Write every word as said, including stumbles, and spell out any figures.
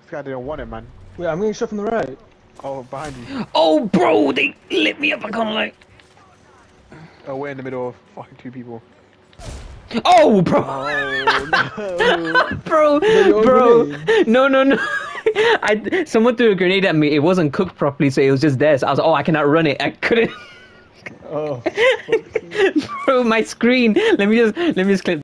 This guy didn't want it, man. Wait, I'm getting shot from the right. Oh, behind you. Oh, bro, they lit me up. I can't lie. Oh, we're in the middle of fucking two people. Oh, bro. Oh, no. bro, your own bro. grenade? No, no, no. I someone threw a grenade at me. It wasn't cooked properly, so it was just there. So I was like, oh, I cannot run it. I couldn't. Oh. Bro, my screen. Let me just let me just click.